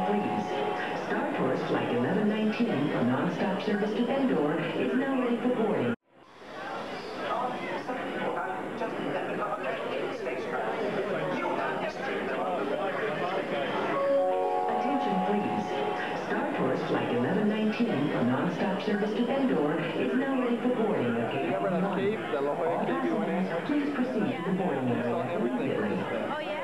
freeze. Star Tours Flight 1119, non-stop service to Endor, is now ready for boarding. Attention freeze. Star Tours Flight 1119, non-stop service to Endor, is now ready for boarding at gate 1. All passengers, please proceed to the boarding area immediately. Oh, yeah?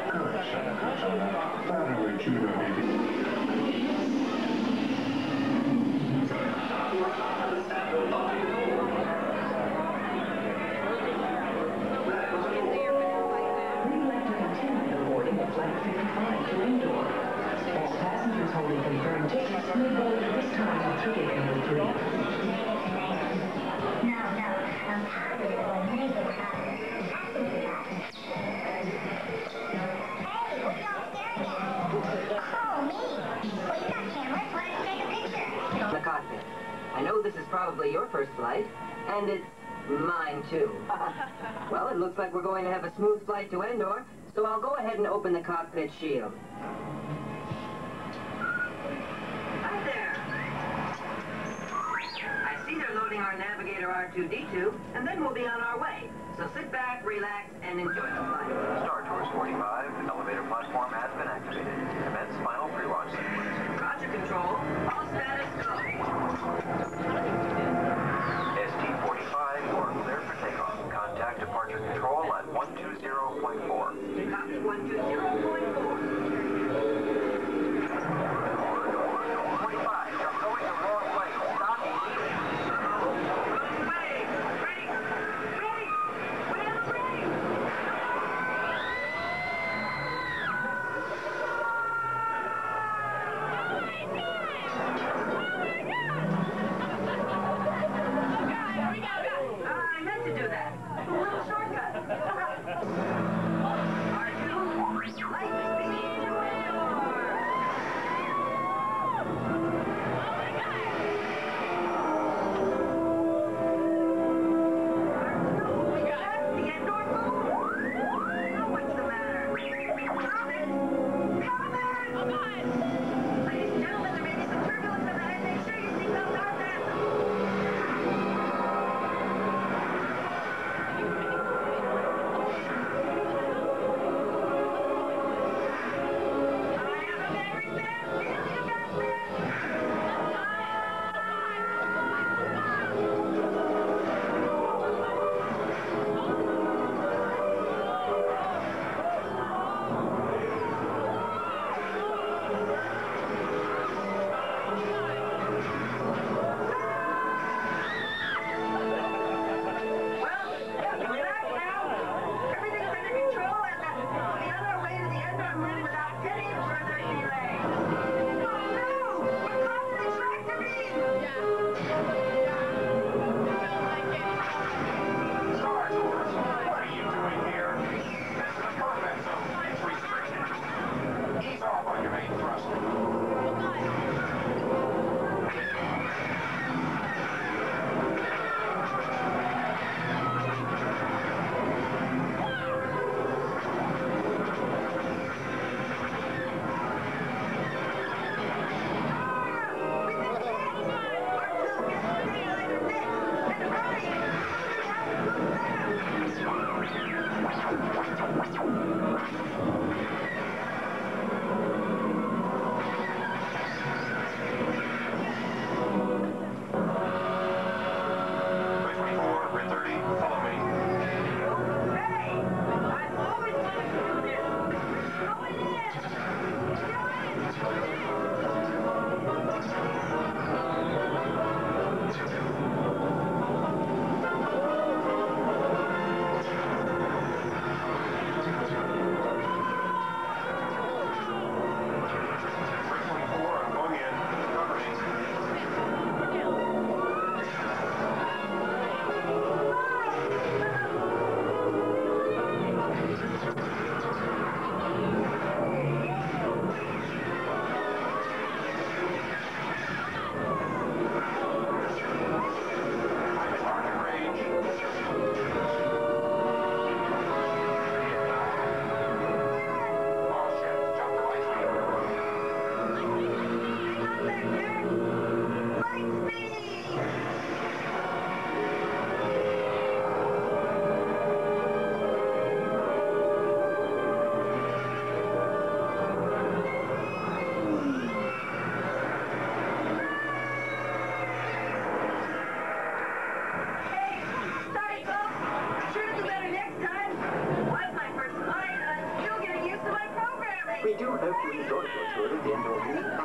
Flight 55 to Endor. All passengers holding confirmed tickets may board at this time through gate number 3. No, I'm positive when they get caught. Hey, what y'all staring at? Oh, me. Well, you got cameras. Why don't you take a picture? The cockpit. I know this is probably your first flight, and it's mine too. Well, it looks like we're going to have a smooth flight to Endor. So I'll go ahead and open the cockpit shield. Hi there. I see they're loading our navigator R2-D2, and then we'll be on our way. So sit back, relax, and enjoy the flight. Star Tours 45, the elevator platform has been activated. Commence final pre-launch sequence. Roger, control. All status go. ST-45, you are clear for takeoff. Contact departure control at 120.4. Copy 120.4. 45, you're going the wrong way. Stop immediately. Wrong way. Ready. Ready. We are ready.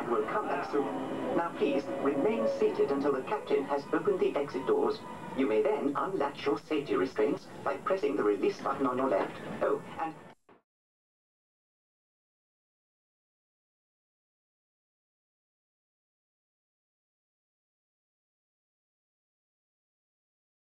and will come back soon. Now please, remain seated until the captain has opened the exit doors. You may then unlatch your safety restraints by pressing the release button on your left. Oh, and